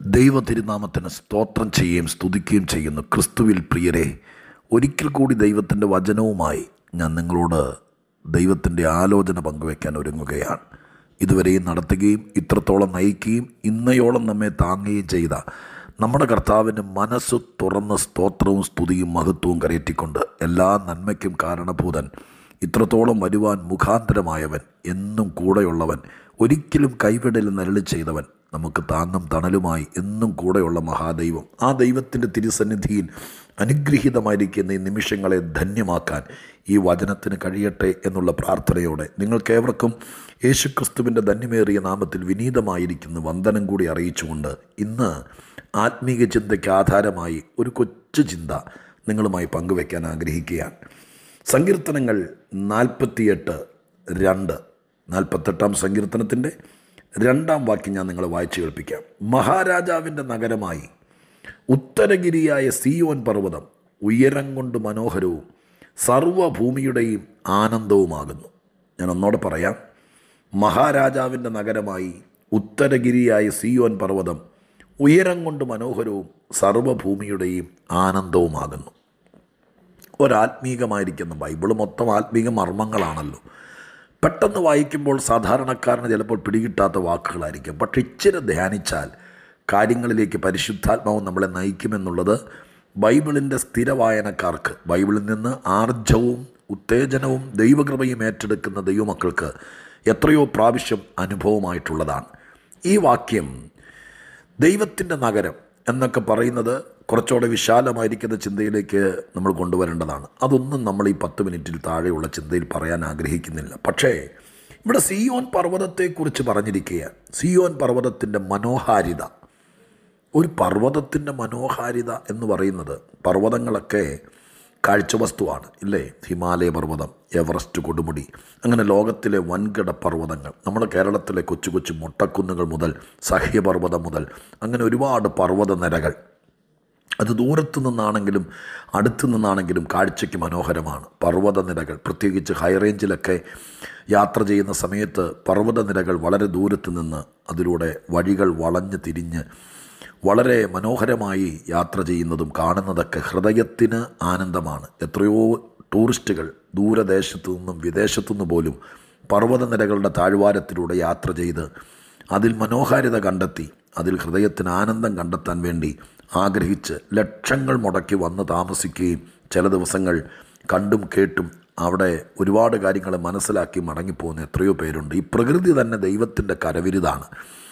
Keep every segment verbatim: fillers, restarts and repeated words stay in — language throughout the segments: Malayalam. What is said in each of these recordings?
ദൈവ തിരുനാമത്തിന് സ്തോത്രം ചെയ്യുകയും സ്തുതിക്കുകയും ചെയ്യുന്നു. ക്രിസ്തുവിൽ പ്രിയരെ, ഒരിക്കൽ കൂടി ദൈവത്തിൻ്റെ വചനവുമായി ഞാൻ നിങ്ങളോട് ദൈവത്തിൻ്റെ ആലോചന പങ്കുവയ്ക്കാൻ ഒരുങ്ങുകയാണ്. ഇതുവരെയും നടത്തുകയും ഇത്രത്തോളം നയിക്കുകയും ഇന്നയോളം നമ്മെ താങ്ങുകയും ചെയ്ത നമ്മുടെ കർത്താവിൻ്റെ മനസ്സ് തുറന്ന സ്തോത്രവും സ്തുതിയും മഹത്വവും കരയറ്റിക്കൊണ്ട് എല്ലാ നന്മയ്ക്കും കാരണഭൂതൻ, ഇത്രത്തോളം വരുവാൻ മുഖാന്തരമായവൻ, എന്നും കൂടെയുള്ളവൻ, ഒരിക്കലും കൈവിടൽ നരളി ചെയ്തവൻ, നമുക്ക് താങ്ങും തണലുമായി എന്നും കൂടെയുള്ള മഹാദൈവം, ആ ദൈവത്തിൻ്റെ തിരുസന്നിധിയിൽ അനുഗ്രഹീതമായിരിക്കുന്ന ഈ നിമിഷങ്ങളെ ധന്യമാക്കാൻ ഈ വചനത്തിന് കഴിയട്ടെ എന്നുള്ള പ്രാർത്ഥനയോടെ നിങ്ങൾക്കേവർക്കും യേശുക്രിസ്തുവിൻ്റെ ധന്യമേറിയ നാമത്തിൽ വിനീതമായിരിക്കുന്ന വന്ദനം കൂടി അറിയിച്ചുകൊണ്ട് ഇന്ന് ആത്മീക ചിന്തയ്ക്ക് ആധാരമായി ഒരു കൊച്ചു ചിന്ത നിങ്ങളുമായി പങ്കുവയ്ക്കാൻ ആഗ്രഹിക്കുകയാണ്. സങ്കീർത്തനങ്ങൾ നാൽപ്പത്തിയെട്ട് രണ്ട് നാൽപ്പത്തെട്ടാം സങ്കീർത്തനത്തിൻ്റെ രണ്ടാം വാക്യം ഞാൻ നിങ്ങളെ വായിച്ചു കേൾപ്പിക്കാം. മഹാരാജാവിൻ്റെ നഗരമായി ഉത്തരഗിരിയായ സിയോൻ പർവ്വതം ഉയരം കൊണ്ട് മനോഹരവും സർവ്വഭൂമിയുടെയും ആനന്ദവുമാകുന്നു. ഞാൻ ഒന്നോടെ പറയാം. മഹാരാജാവിൻ്റെ നഗരമായി ഉത്തരഗിരിയായ സിയോൻ പർവ്വതം ഉയരം കൊണ്ട് മനോഹരവും സർവ്വഭൂമിയുടെയും ആനന്ദവുമാകുന്നു. ഒരാത്മീകമായിരിക്കുന്ന ബൈബിള് മൊത്തം ആത്മീക മർമ്മങ്ങളാണല്ലോ. പെട്ടെന്ന് വായിക്കുമ്പോൾ സാധാരണക്കാരന് ചിലപ്പോൾ പിടികിട്ടാത്ത വാക്കുകളായിരിക്കും. പക്ഷെ ഇച്ചിരി ധ്യാനിച്ചാൽ കാര്യങ്ങളിലേക്ക് പരിശുദ്ധാത്മാവ് നമ്മളെ നയിക്കുമെന്നുള്ളത് ബൈബിളിൻ്റെ സ്ഥിര വായനക്കാർക്ക്, ബൈബിളിൽ നിന്ന് ആർജവും ഉത്തേജനവും ദൈവകൃപയും ഏറ്റെടുക്കുന്ന ദൈവമക്കൾക്ക് എത്രയോ പ്രാവശ്യം അനുഭവമായിട്ടുള്ളതാണ്. ഈ വാക്യം ദൈവത്തിൻ്റെ നഗരം എന്നൊക്കെ പറയുന്നത് കുറച്ചുകൂടെ വിശാലമായിരിക്കുന്ന ചിന്തയിലേക്ക് നമ്മൾ കൊണ്ടുവരേണ്ടതാണ്. അതൊന്നും നമ്മൾ ഈ പത്ത് മിനിറ്റിൽ താഴെയുള്ള ചിന്തയിൽ പറയാൻ ആഗ്രഹിക്കുന്നില്ല. പക്ഷേ ഇവിടെ സിയോൻ പർവ്വതത്തെക്കുറിച്ച് പറഞ്ഞിരിക്കുകയാണ്. സിയോൻ പർവ്വതത്തിൻ്റെ മനോഹാരിത, ഒരു പർവ്വതത്തിൻ്റെ മനോഹാരിത എന്ന് പറയുന്നത്, പർവ്വതങ്ങളൊക്കെ കാഴ്ചവസ്തുവാണ് ഇല്ലേ? ഹിമാലയ പർവ്വതം, എവറസ്റ്റ് കൊടുമുടി, അങ്ങനെ ലോകത്തിലെ വൻകിട പർവ്വതങ്ങൾ, നമ്മുടെ കേരളത്തിലെ കൊച്ചു കൊച്ചു മുട്ടക്കുന്നുകൾ മുതൽ സഹ്യപർവ്വതം മുതൽ അങ്ങനെ ഒരുപാട് പർവ്വത നിരകൾ. അത് ദൂരത്തു നിന്നാണെങ്കിലും അടുത്തു നിന്നാണെങ്കിലും കാഴ്ചയ്ക്ക് മനോഹരമാണ്. പർവ്വത നിരകൾ, പ്രത്യേകിച്ച് ഹൈറേഞ്ചിലൊക്കെ യാത്ര ചെയ്യുന്ന സമയത്ത് പർവ്വത നിരകൾ വളരെ ദൂരത്ത് നിന്ന് അതിലൂടെ വഴികൾ വളഞ്ഞ് തിരിഞ്ഞ് വളരെ മനോഹരമായി യാത്ര ചെയ്യുന്നതും കാണുന്നതൊക്കെ ഹൃദയത്തിന് ആനന്ദമാണ്. എത്രയോ ടൂറിസ്റ്റുകൾ ദൂരദേശത്തു നിന്നും വിദേശത്തു നിന്ന് പോലും പർവ്വതനിരകളുടെ താഴ്വാരത്തിലൂടെ യാത്ര ചെയ്ത് അതിൽ മനോഹാരിത കണ്ടെത്തി അതിൽ ഹൃദയത്തിന് ആനന്ദം കണ്ടെത്താൻ വേണ്ടി ആഗ്രഹിച്ച് ലക്ഷങ്ങൾ മുടക്കി വന്ന് താമസിക്കുകയും ചില ദിവസങ്ങൾ കണ്ടും കേട്ടും അവിടെ ഒരുപാട് കാര്യങ്ങൾ മനസ്സിലാക്കി മടങ്ങിപ്പോകുന്ന എത്രയോ പേരുണ്ട്. ഈ പ്രകൃതി തന്നെ ദൈവത്തിൻ്റെ കരവിരുതാണ്.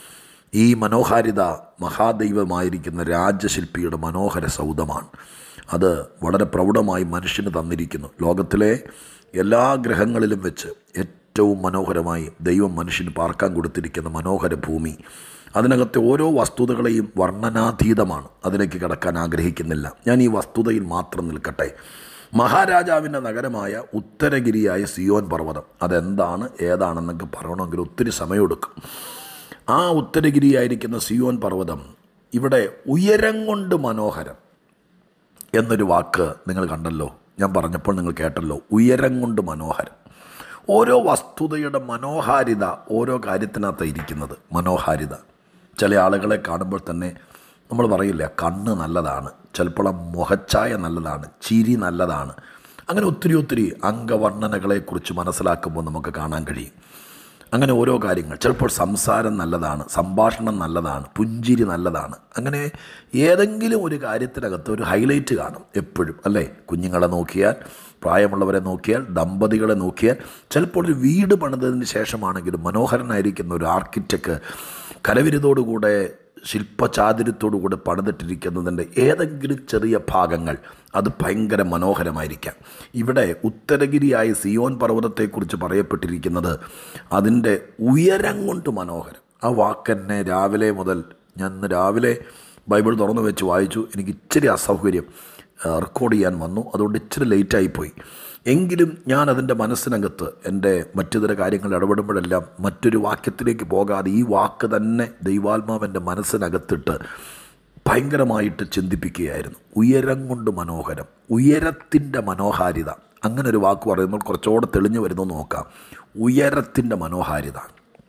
ഈ മനോഹാരിത മഹാദൈവമായിരിക്കുന്ന രാജശില്പിയുടെ മനോഹര സൗധമാണ്. അത് വളരെ പ്രൗഢമായി മനുഷ്യന് തന്നിരിക്കുന്നു. ലോകത്തിലെ എല്ലാ ഗ്രഹങ്ങളിലും വെച്ച് ഏറ്റവും മനോഹരമായി ദൈവം മനുഷ്യന് പാർക്കാൻ കൊടുത്തിരിക്കുന്ന മനോഹര ഭൂമി. അതിനകത്തെ ഓരോ വസ്തുതകളെയും വർണ്ണനാതീതമാണ്. അതിലേക്ക് കടക്കാൻ ആഗ്രഹിക്കുന്നില്ല. ഞാൻ ഈ വസ്തുതയിൽ മാത്രം നിൽക്കട്ടെ. മഹാരാജാവിൻ്റെ നഗരമായ ഉത്തരഗിരിയായ സിയോൻ പർവ്വതം അതെന്താണ് ഏതാണെന്നൊക്കെ പറയണമെങ്കിൽ ഒത്തിരി സമയമെടുക്കും. ആ ഉത്തരഗിരിയായിരിക്കുന്ന സിയോൻ പർവ്വതം ഇവിടെ ഉയരം കൊണ്ട് മനോഹരം എന്നൊരു വാക്ക് നിങ്ങൾ കണ്ടല്ലോ, ഞാൻ പറഞ്ഞപ്പോൾ നിങ്ങൾ കേട്ടല്ലോ. ഉയരം കൊണ്ട് മനോഹരം. ഓരോ വസ്തുതയുടെ മനോഹാരിത ഓരോ കാര്യത്തിനകത്ത് ഇരിക്കുന്നത്. മനോഹാരിത ചില ആളുകളെ കാണുമ്പോൾ തന്നെ നമ്മൾ പറയില്ല, കണ്ണ് നല്ലതാണ്, ചിലപ്പോൾ ആ മുഖച്ഛായ നല്ലതാണ്, ചിരി നല്ലതാണ്. അങ്ങനെ ഒത്തിരി ഒത്തിരി അംഗവർണ്ണനകളെക്കുറിച്ച് മനസ്സിലാക്കുമ്പോൾ നമുക്ക് കാണാൻ കഴിയും. അങ്ങനെ ഓരോ കാര്യങ്ങൾ, ചിലപ്പോൾ സംസാരം നല്ലതാണ്, സംഭാഷണം നല്ലതാണ്, പുഞ്ചിരി നല്ലതാണ്. അങ്ങനെ ഏതെങ്കിലും ഒരു കാര്യത്തിനകത്ത് ഒരു ഹൈലൈറ്റ് കാണും എപ്പോഴും അല്ലേ? കുഞ്ഞുങ്ങളെ നോക്കിയാൽ, പ്രായമുള്ളവരെ നോക്കിയാൽ, ദമ്പതികളെ നോക്കിയാൽ, ചിലപ്പോൾ ഒരു വീട് പണിതതിന് ശേഷമാണെങ്കിലും മനോഹരനായിരിക്കുന്ന ഒരു ആർക്കിടെക്റ്റ് കരവിരുതോടുകൂടെ ശില്പചാതുര്യത്തോടുകൂടെ പണിതിട്ടിരിക്കുന്നതിൻ്റെ ഏതെങ്കിലും ചെറിയ ഭാഗങ്ങൾ അത് ഭയങ്കര മനോഹരമായിരിക്കാം. ഇവിടെ ഉത്തരഗിരിയായ സിയോൻ പർവ്വതത്തെക്കുറിച്ച് പറയപ്പെട്ടിരിക്കുന്നത് അതിൻ്റെ ഉയരം കൊണ്ട് മനോഹരം. ആ വാക്കെന്നെ രാവിലെ മുതൽ, ഞാൻ ഇന്ന് രാവിലെ ബൈബിൾ തുറന്നു വെച്ച് വായിച്ചു. എനിക്ക് ഇച്ചിരി അസൗകര്യം റെക്കോർഡ് ചെയ്യാൻ വന്നു, അതുകൊണ്ട് ഇച്ചിരി ലേറ്റായിപ്പോയി. എങ്കിലും ഞാൻ അതിൻ്റെ മനസ്സിനകത്ത് എൻ്റെ മറ്റു ചില കാര്യങ്ങൾ ഇടപെടുമ്പോഴെല്ലാം മറ്റൊരു വാക്യത്തിലേക്ക് പോകാതെ ഈ വാക്ക് തന്നെ ദൈവാത്മാവെൻ്റെ മനസ്സിനകത്തിട്ട് ഭയങ്കരമായിട്ട് ചിന്തിപ്പിക്കുകയായിരുന്നു. ഉയരം കൊണ്ട് മനോഹരം, ഉയരത്തിൻ്റെ മനോഹാരിത. അങ്ങനെ ഒരു വാക്ക് പറയുമ്പോൾ കുറച്ചുകൂടെ തെളിഞ്ഞു വരുന്നു നോക്കാം. ഉയരത്തിൻ്റെ മനോഹാരിത.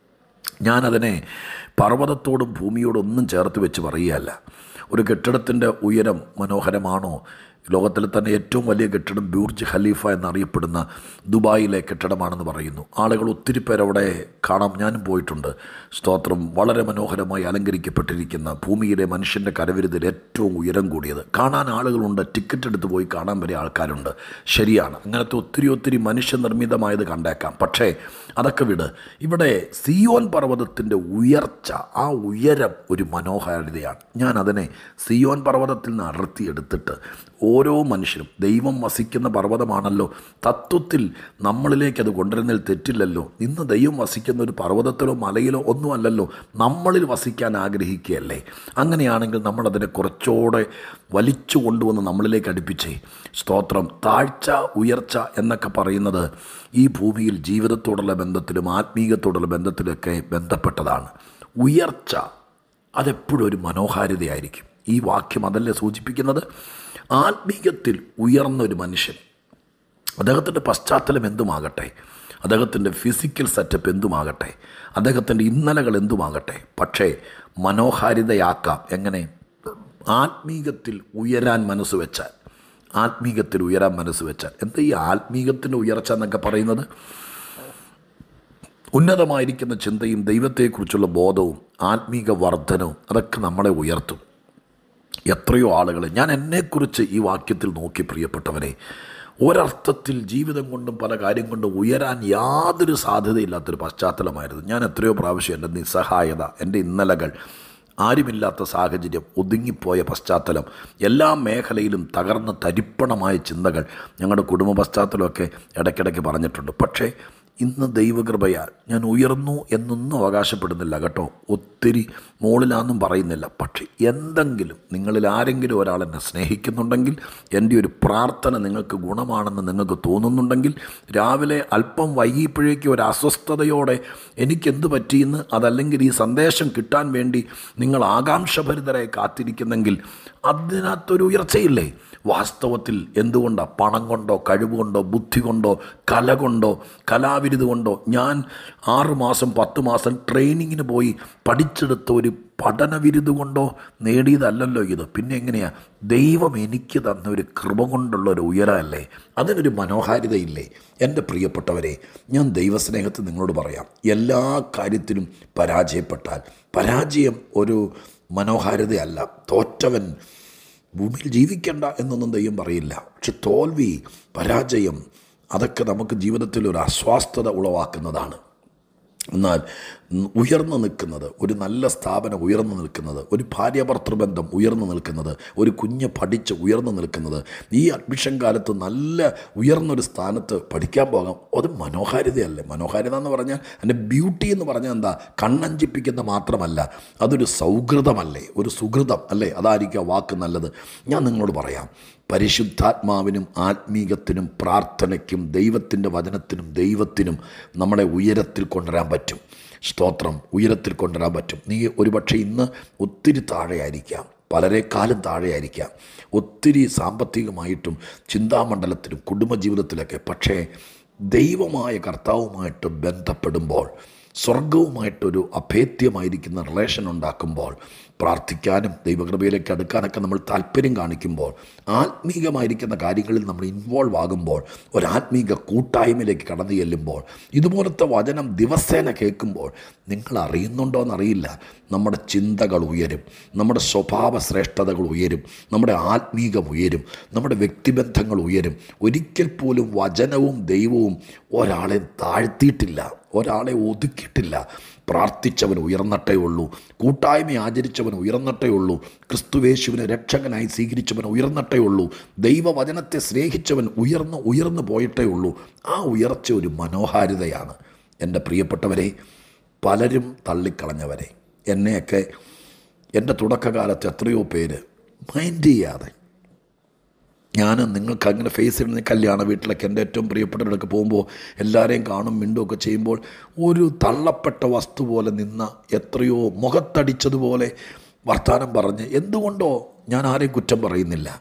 ഞാനതിനെ പർവ്വതത്തോടും ഭൂമിയോടും ഒന്നും ചേർത്ത് വെച്ച് പറയുകയല്ല. ഒരു കെട്ടിടത്തിൻ്റെ ഉയരം മനോഹരമാണോ? ലോകത്തിലെ തന്നെ ഏറ്റവും വലിയ കെട്ടിടം ബുർജ് ഖലീഫ എന്നറിയപ്പെടുന്ന ദുബായിലെ കെട്ടിടമാണെന്ന് പറയുന്നു. ആളുകൾ ഒത്തിരി പേരവിടെ കാണാം, ഞാനും പോയിട്ടുണ്ട്. സ്തോത്രം. വളരെ മനോഹരമായി അലങ്കരിക്കപ്പെട്ടിരിക്കുന്ന, ഭൂമിയിലെ മനുഷ്യൻ്റെ കരവിരുതിൽ ഏറ്റവും ഉയരം കൂടിയത്. കാണാൻ ആളുകളുണ്ട്, ടിക്കറ്റ് എടുത്ത് പോയി കാണാൻ വരെ ആൾക്കാരുണ്ട്. ശരിയാണ്, അങ്ങനത്തെ ഒത്തിരി ഒത്തിരി മനുഷ്യനിർമ്മിതമായത് കണ്ടേക്കാം. പക്ഷേ അതൊക്കെ വിട്. ഇവിടെ സിയോൻ പർവ്വതത്തിൻ്റെ ഉയർച്ച, ആ ഉയരം ഒരു മനോഹാരിതയാണ്. ഞാൻ അതിനെ സിയോൻ പർവ്വതത്തിൽ നിന്ന് അടർത്തിയെടുത്തിട്ട് ഓരോ മനുഷ്യരും, ദൈവം വസിക്കുന്ന പർവ്വതമാണല്ലോ, തത്വത്തിൽ നമ്മളിലേക്ക് അത് കൊണ്ടുവരുന്നതിൽ തെറ്റില്ലല്ലോ. ഇന്ന് ദൈവം വസിക്കുന്ന ഒരു പർവ്വതത്തിലോ മലയിലോ ഒന്നുമല്ലല്ലോ, നമ്മളിൽ വസിക്കാൻ ആഗ്രഹിക്കുകയല്ലേ. അങ്ങനെയാണെങ്കിൽ നമ്മളതിനെ കുറച്ചുകൂടെ വലിച്ചു കൊണ്ടുവന്ന് നമ്മളിലേക്ക് അടുപ്പിച്ചേ. സ്തോത്രം. താഴ്ച ഉയർച്ച എന്നൊക്കെ പറയുന്നത് ഈ ഭൂമിയിൽ ജീവിതത്തോടുള്ള ബന്ധത്തിലും ആത്മീയത്തോടുള്ള ബന്ധത്തിലൊക്കെ ബന്ധപ്പെട്ടതാണ്. ഉയർച്ച അതെപ്പോഴും ഒരു മനോഹാരിതയായിരിക്കും. ഈ വാക്യം അതല്ലേ സൂചിപ്പിക്കുന്നത്? ആത്മീയത്തിൽ ഉയർന്നൊരു മനുഷ്യൻ, അദ്ദേഹത്തിൻ്റെ പശ്ചാത്തലം എന്തുമാകട്ടെ, അദ്ദേഹത്തിൻ്റെ ഫിസിക്കൽ സെറ്റപ്പ് എന്തുമാകട്ടെ, അദ്ദേഹത്തിൻ്റെ ഇന്നലകൾ എന്തുമാകട്ടെ, പക്ഷേ മനോഹാരിതയാക്കാം. എങ്ങനെ? ആത്മീയത്തിൽ ഉയരാൻ മനസ്സ് വെച്ചാൽ. ആത്മീയത്തിൽ ഉയരാൻ മനസ്സ് വെച്ചാൽ എന്താ ഈ ആത്മീയത്തിൻ്റെ ഉയർച്ച എന്നൊക്കെ പറയുന്നത്? ഉന്നതമായിരിക്കുന്ന ചിന്തയും ദൈവത്തെക്കുറിച്ചുള്ള ബോധവും ആത്മീക വർധനവും അതൊക്കെ നമ്മളെ ഉയർത്തും. എത്രയോ ആളുകൾ, ഞാൻ എന്നെക്കുറിച്ച് ഈ വാക്യത്തിൽ നോക്കി പ്രിയപ്പെട്ടവരെ, ഒരർത്ഥത്തിൽ ജീവിതം കൊണ്ടും പല കാര്യം കൊണ്ടും ഉയരാൻ യാതൊരു സാധ്യതയില്ലാത്തൊരു പശ്ചാത്തലമായിരുന്നു. ഞാൻ എത്രയോ പ്രാവശ്യം എൻ്റെ നിസ്സഹായത, എൻ്റെ ഇന്നലകൾ, ആരുമില്ലാത്ത സാഹചര്യം, ഒതുങ്ങിപ്പോയ പശ്ചാത്തലം, എല്ലാ മേഖലയിലും തകർന്ന തരിപ്പണമായ ചിന്തകൾ ഞങ്ങളുടെ കുടുംബ പശ്ചാത്തലമൊക്കെ ഇടയ്ക്കിടയ്ക്ക് പറഞ്ഞിട്ടുണ്ട്. പക്ഷേ ഇന്ന് ദൈവകൃപയാൽ ഞാൻ ഉയർന്നു എന്നൊന്നും അവകാശപ്പെടുന്നില്ല കേട്ടോ, ഒത്തിരി മുകളിലാണെന്നും പറയുന്നില്ല. പക്ഷേ എന്തെങ്കിലും നിങ്ങളിൽ ആരെങ്കിലും ഒരാൾ എന്നെ സ്നേഹിക്കുന്നുണ്ടെങ്കിൽ, എൻ്റെ ഒരു പ്രാർത്ഥന നിങ്ങൾക്ക് ഗുണമാണെന്ന് നിങ്ങൾക്ക് തോന്നുന്നുണ്ടെങ്കിൽ, രാവിലെ അല്പം വൈകിയപ്പോഴേക്കും ഒരു അസ്വസ്ഥതയോടെ എനിക്കെന്ത് പറ്റിയെന്ന്, അതല്ലെങ്കിൽ ഈ സന്ദേശം കിട്ടാൻ വേണ്ടി നിങ്ങൾ ആകാംക്ഷഭരിതരായി കാത്തിരിക്കുന്നെങ്കിൽ അതിനകത്തൊരു ഉയർച്ചയില്ലേ? വാസ്തവത്തിൽ എന്തുകൊണ്ടാണ്? പണം കൊണ്ടോ, കഴിവ് കൊണ്ടോ, ബുദ്ധി കൊണ്ടോ, കല കൊണ്ടോ, കലാവിരുത് കൊണ്ടോ, ഞാൻ ആറുമാസം പത്ത് മാസം ട്രെയിനിങ്ങിന് പോയി പഠിച്ചെടുത്ത ഒരു പഠനവിരുത് കൊണ്ടോ നേടിയതല്ലല്ലോ ഇത്. പിന്നെ എങ്ങനെയാണ്? ദൈവം എനിക്ക് തന്ന ഒരു കൃപ കൊണ്ടുള്ളൊരു ഉയരമല്ലേ? അതിനൊരു മനോഹാരിതയില്ലേ? എൻ്റെ പ്രിയപ്പെട്ടവരെ, ഞാൻ ദൈവസ്നേഹത്തിൽ നിങ്ങളോട് പറയാം, എല്ലാ കാര്യത്തിലും പരാജയപ്പെട്ടാൽ, പരാജയം ഒരു മനോഹാരിതയല്ല. തോറ്റവൻ ഭൂമിയിൽ ജീവിക്കേണ്ട എന്നൊന്നും ദൈവം പറയില്ല. പക്ഷെ തോൽവി, പരാജയം അതൊക്കെ നമുക്ക് ജീവിതത്തിൽ ഒരു അസ്വസ്ഥത ഉളവാക്കുന്നതാണ്. എന്നാൽ ഉയർന്നു നിൽക്കുന്നത്, ഒരു നല്ല സ്ഥാപനം ഉയർന്നു നിൽക്കുന്നത്, ഒരു ഭാര്യാഭർത്തൃബന്ധം ഉയർന്നു നിൽക്കുന്നത്, ഒരു കുഞ്ഞ് പഠിച്ച് ഉയർന്നു നിൽക്കുന്നത്, ഈ അഡ്മിഷൻ കാലത്ത് നല്ല ഉയർന്നൊരു സ്ഥാനത്ത് പഠിക്കാൻ പോകാം, അത് മനോഹാരിതയല്ലേ? മനോഹാരിത എന്ന് പറഞ്ഞാൽ അതിൻ്റെ ബ്യൂട്ടി എന്ന് പറഞ്ഞാൽ എന്താ? കണ്ണഞ്ചിപ്പിക്കുന്ന മാത്രമല്ല, അതൊരു സൗഹൃദമല്ലേ, ഒരു സുഹൃതം അല്ലേ? അതായിരിക്കും ആ വാക്ക് നല്ലത്. ഞാൻ നിങ്ങളോട് പറയാം, പരിശുദ്ധാത്മാവിനും ആത്മീകത്തിനും പ്രാർത്ഥനയ്ക്കും ദൈവത്തിൻ്റെ വചനത്തിനും ദൈവത്തിനും നമ്മളെ ഉയരത്തിൽ കൊണ്ടുവരാൻ പറ്റും. സ്തോത്രം. ഉയരത്തിൽ കൊണ്ടുവരാൻ പറ്റും. നീ ഒരുപക്ഷെ ഇന്ന് ഒത്തിരി താഴെയായിരിക്കാം, പലരെക്കാളും താഴെയായിരിക്കാം, ഒത്തിരി സാമ്പത്തികമായിട്ടും ചിന്താമണ്ഡലത്തിലും കുടുംബജീവിതത്തിലൊക്കെ. പക്ഷേ ദൈവമായ കർത്താവുമായിട്ട് ബന്ധപ്പെടുമ്പോൾ, സ്വർഗവുമായിട്ടൊരു അഭേദ്യമായിരിക്കുന്ന റിലേഷൻ ഉണ്ടാക്കുമ്പോൾ, പ്രാർത്ഥിക്കാനും ദൈവകൃപയിലേക്ക് അടുക്കാനൊക്കെ നമ്മൾ താല്പര്യം കാണിക്കുമ്പോൾ, ആത്മീകമായിരിക്കുന്ന കാര്യങ്ങളിൽ നമ്മൾ ഇൻവോൾവ് ആകുമ്പോൾ, ഒരാത്മീക കൂട്ടായ്മയിലേക്ക് കടന്നു ചെല്ലുമ്പോൾ, ഇതുപോലത്തെ വചനം ദിവസേന കേൾക്കുമ്പോൾ, നിങ്ങൾ അറിയുന്നുണ്ടോ എന്നറിയില്ല, നമ്മുടെ ചിന്തകൾ ഉയരും, നമ്മുടെ സ്വഭാവ ശ്രേഷ്ഠതകൾ ഉയരും, നമ്മുടെ ആത്മീകം ഉയരും, നമ്മുടെ വ്യക്തിബന്ധങ്ങൾ ഉയരും. ഒരിക്കൽ പോലും വചനവും ദൈവവും ഒരാളെ താഴ്ത്തിയിട്ടില്ല, ഒരാളെ ഒതുക്കിയിട്ടില്ല. പ്രാർത്ഥിച്ചവൻ ഉയർന്നട്ടേ ഉള്ളൂ, കൂട്ടായ്മ ആചരിച്ചവൻ ഉയർന്നട്ടേ ഉള്ളൂ, ക്രിസ്തുവേശുവിനെ രക്ഷകനായി സ്വീകരിച്ചവൻ ഉയർന്നട്ടേ ഉള്ളൂ, ദൈവവചനത്തെ സ്നേഹിച്ചവൻ ഉയർന്ന് ഉയർന്നു പോയിട്ടേ ഉള്ളൂ. ആ ഉയർച്ച ഒരു മനോഹാരിതയാണ്. എൻ്റെ പ്രിയപ്പെട്ടവരെ, പലരും തള്ളിക്കളഞ്ഞവരെ, എന്നെയൊക്കെ എൻ്റെ തുടക്കകാലത്ത് എത്രയോ പേര് മൈൻഡ് ചെയ്യാതെ, ഞാൻ നിങ്ങൾക്ക് അങ്ങനെ ഫേസ് ചെയ്യുന്ന കല്യാണ വീട്ടിലൊക്കെ എൻ്റെ ഏറ്റവും പ്രിയപ്പെട്ടവരൊക്കെ പോകുമ്പോൾ എല്ലാവരെയും കാണും, മിണ്ടുമൊക്കെ ചെയ്യുമ്പോൾ ഒരു തള്ളപ്പെട്ട വസ്തു പോലെ നിന്ന, എത്രയോ മുഖത്തടിച്ചതുപോലെ വർത്തമാനം പറഞ്ഞ്, എന്തുകൊണ്ടോ ഞാൻ ആരെയും കുറ്റം പറയുന്നില്ല,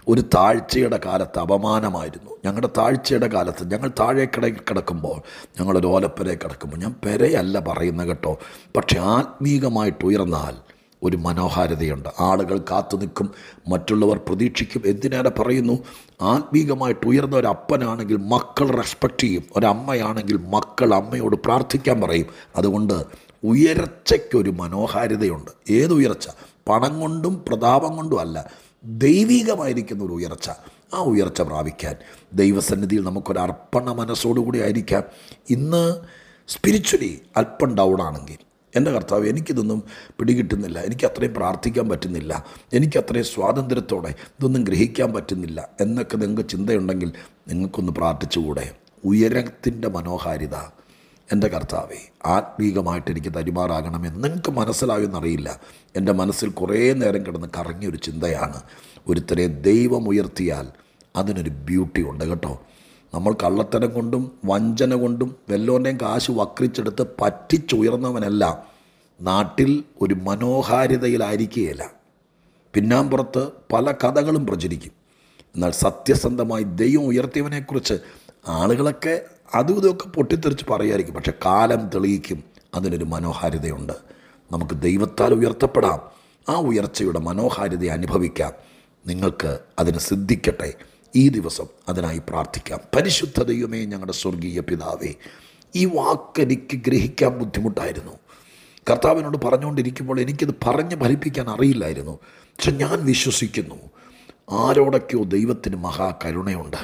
ഒരു താഴ്ചയുടെ കാലത്ത് അപമാനമായിരുന്നു. ഞങ്ങളുടെ താഴ്ചയുടെ കാലത്ത് ഞങ്ങൾ താഴേക്കടയിൽ കിടക്കുമ്പോൾ, ഞങ്ങളൊരു ഓലപ്പുരയിൽ കിടക്കുമ്പോൾ, ഞാൻ പെരയല്ല പറയുന്നത് കേട്ടോ, പക്ഷെ ആത്മീകമായിട്ട് ഉയർന്നാൽ ഒരു മനോഹാരിതയുണ്ട്. ആളുകൾ കാത്തു നിൽക്കും, മറ്റുള്ളവർ പ്രതീക്ഷിക്കും. എന്തിനേറെ പറയുന്നു? ആത്മീകമായിട്ട് ഉയർന്ന ഒരു അപ്പനാണെങ്കിൽ മക്കൾ റെസ്പെക്റ്റ് ചെയ്യും, ഒരമ്മയാണെങ്കിൽ മക്കൾ അമ്മയോട് പ്രാർത്ഥിക്കാൻ പറയും. അതുകൊണ്ട് ഉയർച്ചയ്ക്കൊരു മനോഹാരിതയുണ്ട്. ഏത് ഉയർച്ച? പണം കൊണ്ടും പ്രതാപം കൊണ്ടും അല്ല, ദൈവികമായിരിക്കുന്ന ഒരു ഉയർച്ച. ആ ഉയർച്ച പ്രാപിക്കാൻ ദൈവസന്നിധിയിൽ നമുക്കൊരു അർപ്പണ മനസ്സോടുകൂടി ആയിരിക്കാം. ഇന്ന് സ്പിരിച്വലി അല്പം ഡൗൺ ആണെങ്കിൽ, എൻ്റെ കർത്താവ് എനിക്കിതൊന്നും പിടികിട്ടുന്നില്ല, എനിക്ക് അത്രയും പ്രാർത്ഥിക്കാൻ പറ്റുന്നില്ല, എനിക്ക് അത്രയും സ്വാതന്ത്ര്യത്തോടെ ഇതൊന്നും ഗ്രഹിക്കാൻ പറ്റുന്നില്ല എന്നൊക്കെ നിങ്ങൾക്ക് ചിന്തയുണ്ടെങ്കിൽ നിങ്ങൾക്കൊന്ന് പ്രാർത്ഥിച്ചുകൂടെ? ഉയരത്തിൻ്റെ മനോഹാരിത എൻ്റെ കർത്താവേ ആത്മീകമായിട്ട് എനിക്ക് തരുമാറാകണമെന്ന് നിങ്ങൾക്ക് മനസ്സിലായെന്നറിയില്ല. എൻ്റെ മനസ്സിൽ കുറേ നേരം കിടന്ന് കറങ്ങിയൊരു ചിന്തയാണ്, ഒരുത്തരെ ദൈവം ഉയർത്തിയാൽ അതിനൊരു ബ്യൂട്ടി ഉണ്ട് കേട്ടോ. നമ്മൾ കള്ളത്തരം കൊണ്ടും വഞ്ചന കൊണ്ടും വല്ലോൻ്റെയും കാശ് വക്രിച്ചെടുത്ത് പറ്റിച്ചുയർന്നവനെല്ലാം നാട്ടിൽ ഒരു മനോഹാരിതയിലായിരിക്കുകയില്ല. പിന്നാമ്പുറത്ത് പല കഥകളും പ്രചരിക്കും. എന്നാൽ സത്യസന്ധമായി ദൈവം ഉയർത്തിയവനെക്കുറിച്ച് ആളുകളൊക്കെ അതും ഇതൊക്കെ പൊട്ടിത്തെറിച്ച് പറയുമായിരിക്കും, പക്ഷെ കാലം തെളിയിക്കും അതിനൊരു മനോഹാരിതയുണ്ട്. നമുക്ക് ദൈവത്താൽ ഉയർത്തപ്പെടാം, ആ ഉയർച്ചയുടെ മനോഹാരിത അനുഭവിക്കാം. നിങ്ങൾക്ക് അതിന് സിദ്ധിക്കട്ടെ. ഈ ദിവസം അതിനായി പ്രാർത്ഥിക്കാം. പരിശുദ്ധ ദൈവമേ, ഞങ്ങളുടെ സ്വർഗീയ പിതാവേ, ഈ വാക്കെനിക്ക് ഗ്രഹിക്കാൻ ബുദ്ധിമുട്ടായിരുന്നു. കർത്താവിനോട് പറഞ്ഞുകൊണ്ടിരിക്കുമ്പോൾ എനിക്കത് പറഞ്ഞ് ഫലിപ്പിക്കാൻ അറിയില്ലായിരുന്നു. പക്ഷെ ഞാൻ വിശ്വസിക്കുന്നു ആരോടൊക്കെയോ ദൈവത്തിന് മഹാകരുണയുണ്ട്.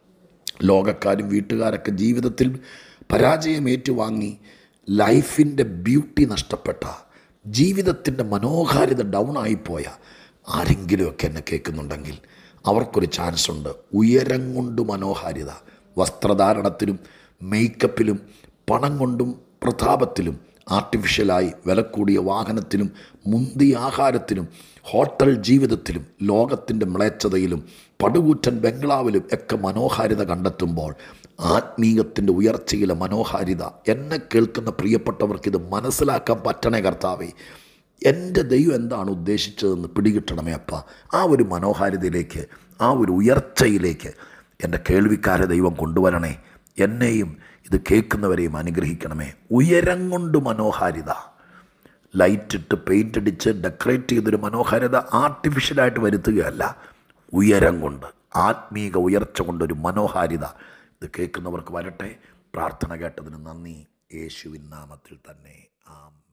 ലോകക്കാരും വീട്ടുകാരൊക്കെ ജീവിതത്തിൽ പരാജയം ഏറ്റുവാങ്ങി ലൈഫിൻ്റെ ബ്യൂട്ടി നഷ്ടപ്പെട്ട, ജീവിതത്തിൻ്റെ മനോഹാരിത ഡൗൺ ആയിപ്പോയ ആരെങ്കിലുമൊക്കെ എന്നെ കേൾക്കുന്നുണ്ടെങ്കിൽ അവർക്കൊരു ചാൻസ് ഉണ്ട്. ഉയരം കൊണ്ട് മനോഹാരിത, വസ്ത്രധാരണത്തിലും മേക്കപ്പിലും പണം കൊണ്ടും പ്രതാപത്തിലും ആർട്ടിഫിഷ്യലായി വില കൂടിയ വാഹനത്തിലും മുന്തിയ ആഹാരത്തിലും ഹോട്ടൽ ജീവിതത്തിലും ലോകത്തിൻ്റെ മ്ലേച്ഛതയിലും പടുകൂറ്റൻ ബംഗ്ലാവിലും ഒക്കെ മനോഹാരിത കണ്ടെത്തുമ്പോൾ ആത്മീയത്തിൻ്റെ ഉയർച്ചയിലെ മനോഹാരിത എന്നെ കേൾക്കുന്ന പ്രിയപ്പെട്ടവർക്കിത് മനസ്സിലാക്കാൻ പറ്റണേ കർത്താവേ. എൻ്റെ ദൈവം എന്താണ് ഉദ്ദേശിച്ചതെന്ന് പിടികിട്ടണമേ അപ്പ. ആ ഒരു മനോഹാരിതയിലേക്ക്, ആ ഒരു ഉയർച്ചയിലേക്ക് എൻ്റെ കേൾവിക്കാരെ ദൈവം കൊണ്ടുവരണേ. എന്നെയും ഇത് കേൾക്കുന്നവരെയും അനുഗ്രഹിക്കണമേ. ഉയരം കൊണ്ട് മനോഹാരിത, ലൈറ്റിട്ട് പെയിൻ്റ് അടിച്ച് ഡെക്കറേറ്റ് ചെയ്തൊരു മനോഹാരിത ആർട്ടിഫിഷ്യലായിട്ട് വരുത്തുകയല്ല, ഉയരം കൊണ്ട്, ആത്മീക ഉയർച്ച കൊണ്ടൊരു മനോഹാരിത ഇത് കേൾക്കുന്നവർക്ക് വരട്ടെ. പ്രാർത്ഥന കേട്ടതിന് നന്ദി. യേശുവിൻ നാമത്തിൽ തന്നെ. ആമേൻ.